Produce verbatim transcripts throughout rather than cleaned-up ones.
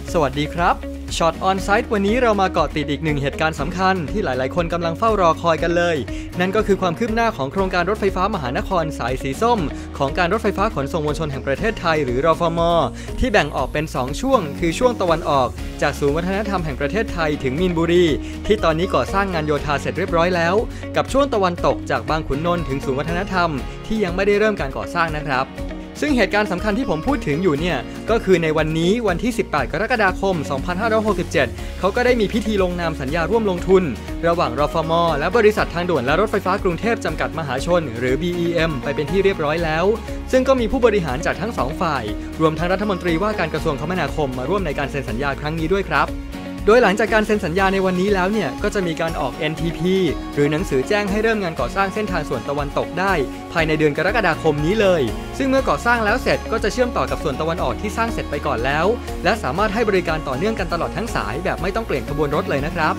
สวัสดีครับช็อตออนไซต์วันนี้เรามาเกาะติดอีกหนึ่งเหตุการณ์สำคัญที่หลายๆคนกำลังเฝ้ารอคอยกันเลยนั่นก็คือความคืบหน้าของโครงการรถไฟฟ้ามหานครสายสีส้มของการรถไฟฟ้าขนส่งมวลชนแห่งประเทศไทยหรือรฟม.ที่แบ่งออกเป็นสองช่วงคือช่วงตะวันออกจากศูนย์วัฒนธรรมแห่งประเทศไทยถึงมีนบุรีที่ตอนนี้ก่อสร้างงานโยธาเสร็จเรียบร้อยแล้วกับช่วงตะวันตกจากบางขุนนนท์ถึงศูนย์วัฒนธรรมที่ยังไม่ได้เริ่มการก่อสร้างนะครับซึ่งเหตุการณ์สำคัญที่ผมพูดถึงอยู่เนี่ยก็คือในวันนี้วันที่สิบแปดกรกฎาคมสองพันห้าร้อยหกสิบเจ็ดเขาก็ได้มีพิธีลงนามสัญญาร่วมลงทุนระหว่างรฟม.และบริษัททางด่วนและรถไฟฟ้ากรุงเทพจำกัดมหาชนหรือ บี อี เอ็ม ไปเป็นที่เรียบร้อยแล้วซึ่งก็มีผู้บริหารจากทั้งสองฝ่ายรวมทั้งรัฐมนตรีว่าการกระทรวงคมนาคมมาร่วมในการเซ็นสัญญาครั้งนี้ด้วยครับโดยหลังจากการเซ็นสัญญาในวันนี้แล้วเนี่ยก็จะมีการออก เอ็น ที พี หรือหนังสือแจ้งให้เริ่มงานก่อสร้างเส้นทางส่วนตะวันตกได้ภายในเดือนกรกฎาคมนี้เลยซึ่งเมื่อก่อสร้างแล้วเสร็จก็จะเชื่อมต่อกับส่วนตะวันออกที่สร้างเสร็จไปก่อนแล้วและสามารถให้บริการต่อเนื่องกันตลอดทั้งสายแบบไม่ต้องเปลี่ยนขบวนรถเลยนะครับ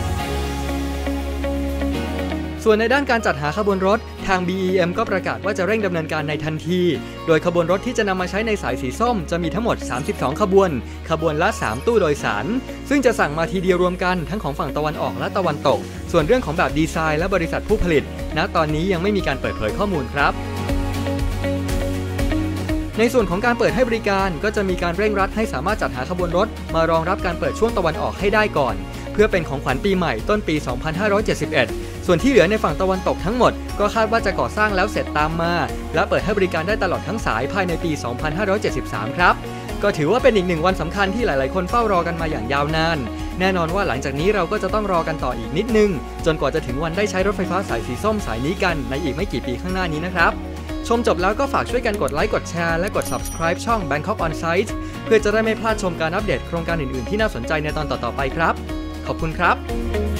ส่วนในด้านการจัดหาขบวนรถทาง บี อี เอ็ม ก็ประกาศว่าจะเร่งดำเนินการในทันทีโดยขบวนรถที่จะนำมาใช้ในสายสีส้มจะมีทั้งหมดสามสิบสองขบวนขบวนละสามตู้โดยสารซึ่งจะสั่งมาทีเดียวรวมกันทั้งของฝั่งตะวันออกและตะวันตกส่วนเรื่องของแบบดีไซน์และบริษัทผู้ผลิตณตอนนี้ยังไม่มีการเปิดเผยข้อมูลครับในส่วนของการเปิดให้บริการก็จะมีการเร่งรัดให้สามารถจัดหาขบวนรถมารองรับการเปิดช่วงตะวันออกให้ได้ก่อนเพื่อเป็นของขวัญปีใหม่ต้นปีสองพันห้าร้อยเจ็ดสิบเอ็ดส่วนที่เหลือในฝั่งตะวันตกทั้งหมดก็คาดว่าจะก่อสร้างแล้วเสร็จตามมาและเปิดให้บริการได้ตลอดทั้งสายภายในปีสองพันห้าร้อยเจ็ดสิบสามครับก็ถือว่าเป็นอีกหนึ่งวันสำคัญที่หลายๆคนเฝ้ารอกันมาอย่างยาวนานแน่นอนว่าหลังจากนี้เราก็จะต้องรอกันต่ออีกนิดนึงจนกว่าจะถึงวันได้ใช้รถไฟฟ้าสายสีส้มสายนี้กันในอีกไม่กี่ปีข้างหน้านี้นะครับชมจบแล้วก็ฝากช่วยกันกดไลค์กดแชร์และกด Subscribe ช่อง Bangkok On Site เพื่อจะได้ไม่พลาดชมการอัปเดตโครงการอื่นๆที่น่าสนใจในตอนต่อๆไปครับขอบคุณครับ